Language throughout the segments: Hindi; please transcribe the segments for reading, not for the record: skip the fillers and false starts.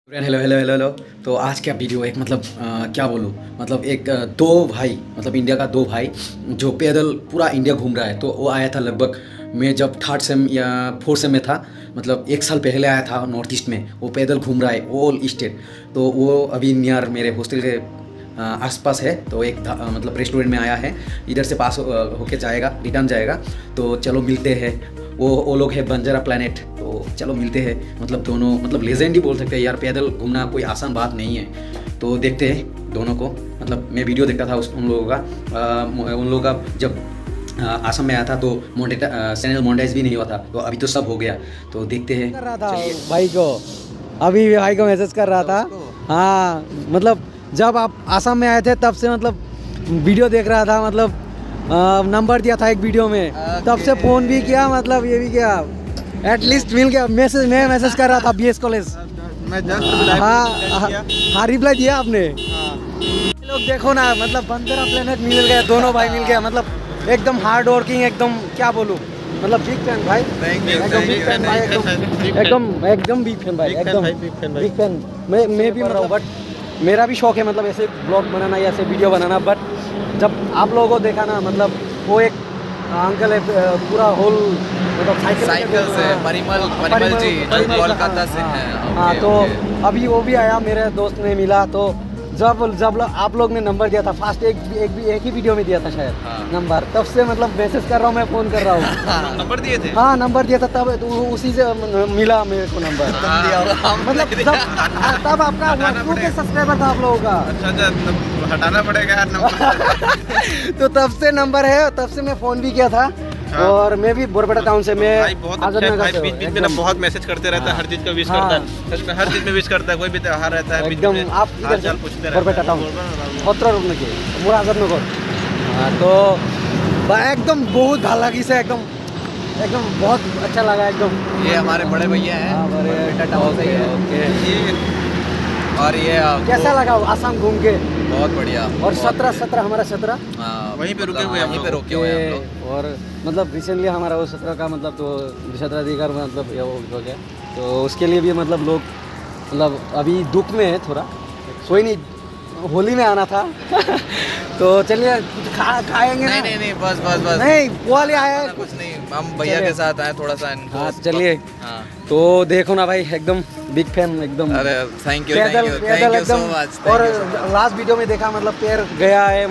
Hello hello hello hello. तो आज क्या वीडियो एक क्या बोलूँ एक दो भाई इंडिया का दो भाई जो पैदल पूरा इंडिया घूम रहा है। तो वो आया था लगभग मैं जब थर्ड सेम या फोर्थ सेम में था, एक साल पहले आया था नॉर्थ ईस्ट में। वो पैदल घूम रहा है ऑल स्टेट। तो वो अभी नियर मेरे हॉस्टल के आसपास है। तो एक रेस्टोरेंट में आया है, इधर से पास होके जाएगा, रिटर्न जाएगा। तो चलो मिलते हैं। वो लोग है बंजारा प्लैनेट। तो चलो मिलते हैं। दोनों लेजेंड ही बोल सकते हैं यार। पैदल घूमना कोई आसान बात नहीं है। तो देखते हैं दोनों को। मैं वीडियो देखता था उन लोगों का जब आसम में आया था। तो चैनल मोनेटाइज भी नहीं हुआ था। तो अभी तो सब हो गया। तो देखते हैं। कर रहा था भाई को, अभी भाई को मैसेज कर रहा था। हाँ, जब आप आसाम में आए थे तब से वीडियो देख रहा था। नंबर दिया था एक वीडियो में, तब से फ़ोन भी किया, ये भी किया। एटलीस्ट मिल गया। मैं मैसेज कर रहा था BS कॉलेज। मैं जस्ट हाँ, रिप्लाई दिया आपने। लोग देखो ना, बंजारा प्लैनेट मिल गया, दोनों भाई मिल गया। एकदम हार्ड वर्किंग, एकदम क्या बोलूँ, बिग फैन भाई। एकदम बिग फैन भाई, एकदम बिग फैन भाई, एकदम बिग फैन। मैं भी बट मेरा भी शौक है ऐसे ब्लॉग बनाना या ऐसे वीडियो बनाना। बट जब आप लोगों को देखा ना, वो एक अंकल है पूरा होल साइकिल से परिमल जी जो कोलकाता से हैं। हाँ, तो अभी वो भी आया, मेरे दोस्त ने मिला। तो जब आप लोग ने नंबर दिया था फास्ट, एक ही वीडियो में दिया था शायद। नंबर तब से मैसेज कर रहा हूँ, मैं फ़ोन कर रहा हूँ। नंबर दिए थे। हाँ, नंबर दिया था तब, तो उसी से मिला मेरे को नंबर। तब आपका 2K सब्सक्राइबर था आप लोगों का। अच्छा, हटाना पड़ेगा यार नंबर। तो तब से नंबर है, तब से मैं फ़ोन भी किया था। और मैं भी बोरपेटा टाउन से, मैं भाई बहुत अच्छा है भाई। बीच में ना बहुत मैसेज करते रहता है, हर चीज का विश करता है। सच में हर चीज में विश करता है। कोई भी त्योहार रहता है एकदम। आप हाल चाल पूछते रहते हैं। बोरपेटा टाउन खतरा रुकने के मुरादर नगर। तो एकदम बहुत भालागी से एकदम बहुत अच्छा लगा एकदम। ये हमारे बड़े भैया हैं, बोरपेटा टाउन से हैं। ओके। और ये कैसा लगा आसाम घूम के? बहुत बढ़िया। और 17 हमारा 17 वहीं पे रुके हुए हैं हम लोग। और रिसेंटली हमारा वो 17 का तो 17 अधिकार ये हो गया। तो उसके लिए भी लोग अभी दुख में है थोड़ा। कोई नहीं, होली में आना था। तो चलिए कुछ खाएंगे। नहीं बस नहीं, पोहा ले आया है कुछ नहीं। हम भैया के साथ आए थोड़ा सा इनको। हाँ, चलिए। तो देखो ना भाई, एकदम बिग फैन एकदम। अरे थैंक यू सो मच। और लास्ट वीडियो में देखा पैर गया है।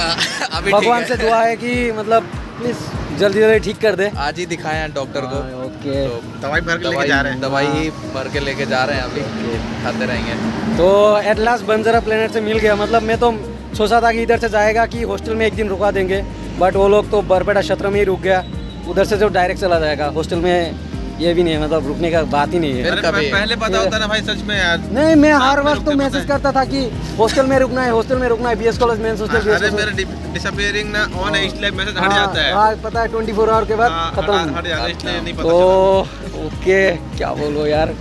भगवान से दुआ है कि प्लीज जल्दी ठीक कर दे। आज ही दिखाए हैं डॉक्टर को। ओके। तो दवाई भर के लेके जा रहे हैं। दवाई भर के लेके जा रहे हैं, अभी खाते रहेंगे। तो एट लास्ट बंजारा प्लैनेट से मिल गया। मैं तो सोचा था कि इधर से जाएगा कि हॉस्टल में एक दिन रुका देंगे, बट वो लोग तो बोरपेटा क्षेत्र में ही रुक गया। उधर से जो डायरेक्ट चला जाएगा हॉस्टल में, ये भी नहीं है, रुकने का बात ही नहीं है। पहले पता होता ना भाई, सच में यार। नहीं, मैं हर वक्त तो मैसेज करता था कि हॉस्टल में रुकना है, BS कॉलेज मेंस हॉस्टल। अरे मेरा डिसअपीयरिंग ना ऑन है, इसलिए मैसेज हट जाता है। हाँ, पता है 24 आवर के बाद खत्म हट जाता है, इसलिए नहीं पता तो ओके। क्या बोलो यार।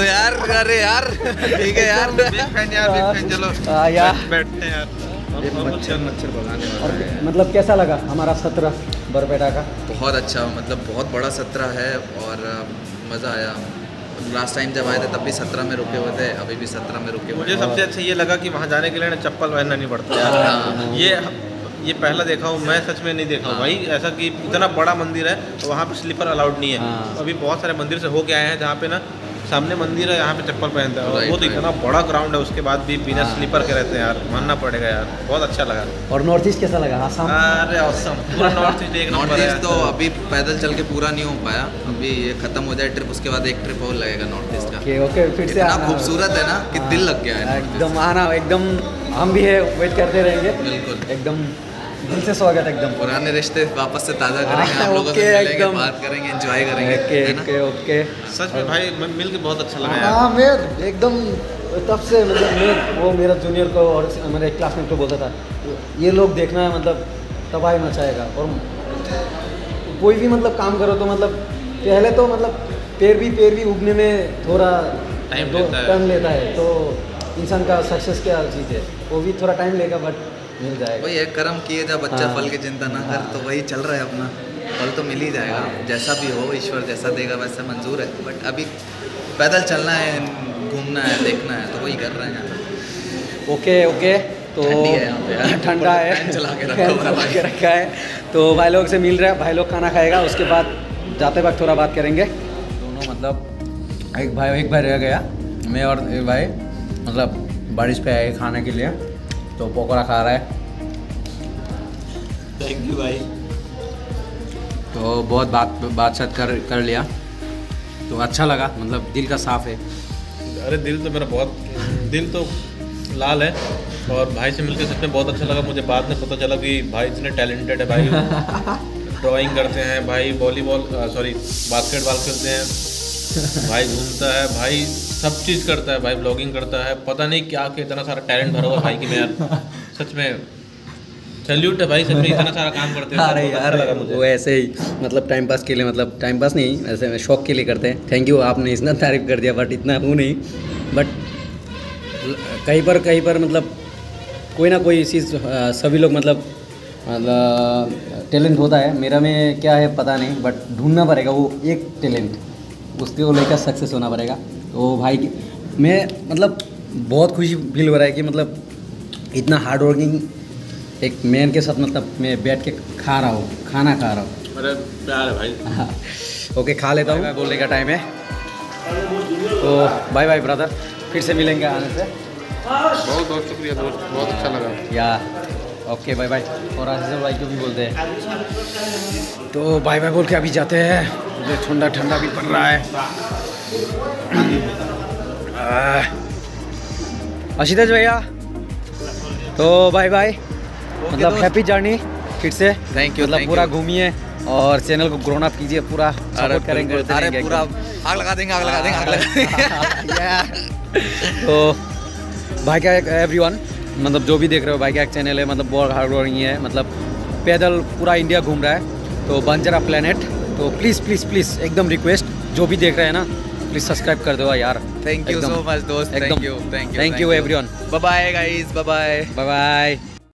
अरे यार ठीक है यार। बिग फैन यार, बिग फैन। चलो यार बैठते हैं यार। मच्छर भगाने वाला है। कैसा लगा हमारा 17 बोरपेटा का? बहुत अच्छा, बहुत बड़ा 17 है और मज़ा आया। लास्ट टाइम जब आए थे तब भी 17 में रुके हुए थे, अभी भी 17 में रुके हुए। मुझे सबसे अच्छा ये लगा कि वहाँ जाने के लिए ना चप्पल पहनना नहीं पड़ता यार। ये पहला देखा हूँ मैं, सच में नहीं देखा हूँ भाई ऐसा कि इतना बड़ा मंदिर है तो वहाँ पे स्लीपर अलाउड नहीं है। अभी बहुत सारे मंदिर से होके आए हैं जहाँ पे ना सामने मंदिर है, यहाँ पे चप्पल पहनता है। और वो तो इतना बड़ा ग्राउंड है, उसके बाद भी बिना स्लीपर के रहते हैं यार। मानना पड़ेगा यार, बहुत अच्छा लगा। और नॉर्थ ईस्ट कैसा लगा? आसाम? अरे ऑसम। पूरा नॉर्थ ईस्ट तो अभी पैदल चल के पूरा नहीं हो पाया। अभी ये खत्म हो जाए ट्रिप, उसके बाद एक ट्रिप और लगेगा नॉर्थ ईस्ट का। ओके, फिर से इतना खूबसूरत है ना कि दिल लग गया है। एकदम आना, एकदम हम भी है, वेट करते रहेंगे। बिल्कुल, एकदम दिल से स्वागत। एकदम पुराने रिश्ते वापस से ताज़ा करेंगे, आप लोगों से मिलेंगे, बात करेंगे, एंजॉय करेंगे। ओके। सच में भाई मिल के बहुत अच्छा लगा यार। हाँ, मैं एकदम तब से वो मेरा जूनियर को और मेरे क्लासमेट को बोलता था, ये लोग देखना है तबाही मचाएगा। और कोई भी काम करो तो पहले तो पैर भी उगने में थोड़ा टाइम लेता है। तो इंसान का सक्सेस क्या चीज़ है, वो भी थोड़ा टाइम लेगा, बट मिल जाएगा। वही है, कर्म किए जा बच्चा फल की चिंता ना कर। तो वही चल रहा है अपना, फल तो मिल ही जाएगा। जैसा भी हो, ईश्वर जैसा देगा वैसा मंजूर है। बट अभी पैदल चलना है, घूम घूमना है, देखना है, तो वही कर रहे हैं। ओके ओके, तो ठंडी है यहाँ पे यार। ठंडा है, फैन चला के फैन चला के रखा है। तो भाई लोग से मिल रहा है, भाई लोग खाना खाएगा, उसके बाद जाते वक्त थोड़ा बात करेंगे। दोनों मतलब एक भाई रह गया, मैं और एक भाई मतलब बारिश पे आए खाने के लिए, तो पकौड़ा खा रहा है। थैंक यू भाई। तो बहुत बात कर लिया, तो अच्छा लगा, मतलब दिल का साफ है। अरे दिल तो मेरा बहुत, दिल तो लाल है। और भाई से मिलकर सच में बहुत अच्छा लगा। मुझे बाद में पता चला कि भाई इतने टैलेंटेड है भाई। ड्राइंग करते हैं भाई, बास्केटबॉल खेलते हैं भाई, घूमता है भाई, सब चीज़ करता है भाई, ब्लॉगिंग करता है, पता नहीं क्या इतना सारा टैलेंट भरा हुआ भाई की मैं यार सच में सैल्यूट है भाई, सच में इतना सारा काम करते हैं। अरे यार वो ऐसे ही मतलब टाइम पास के लिए, मतलब टाइम पास नहीं, ऐसे शौक के लिए करते हैं। थैंक यू, आपने इतना तारीफ कर दिया, बट इतना हूँ नहीं। बट कहीं पर मतलब कोई ना कोई चीज़ सभी लोग मतलब टैलेंट होता है। मेरा में क्या है पता नहीं, बट ढूंढना पड़ेगा वो एक टैलेंट, उसके को लेकर सक्सेस होना पड़ेगा। तो भाई मैं मतलब बहुत खुशी फील हो रहा है कि मतलब इतना हार्ड वर्किंग एक मैन के साथ मतलब मैं बैठ के खाना खा रहा हूँ। मेरा प्यार है भाई। ओके, खा लेता हूँ, बोलने का टाइम है। तो बाय बाय ब्रदर, फिर से मिलेंगे आने से। बहुत बहुत शुक्रिया दोस्त, बहुत अच्छा लगा। या ओके बाय बाय। और आशीष भाई को भी बोलते हैं। तो बाय बाय बोल के अभी जाते हैं, मुझे ठंडा भी पड़ रहा है। आशीष भैया, तो बाय बाय, मतलब हैप्पी जर्नी फिर से। थैंक यू, मतलब पूरा घूमिए और चैनल को ग्रोन अप कीजिए, पूरा सपोर्ट करेंगे। अरे पूरा आग लगा देंगे। तो भाई का एक एवरीवन, मतलब जो भी देख रहे हो, भाई का एक चैनल है, मतलब बहुत हार्ड वर्किंग है, मतलब पैदल पूरा इंडिया घूम रहा है। तो बंजारा प्लेनेट, तो प्लीज़ एकदम रिक्वेस्ट, जो भी देख रहे हैं ना, प्लीज़ सब्सक्राइब कर दो यार। थैंक यू सो मच दोस्त, thank you everyone. Bye bye guys, bye bye.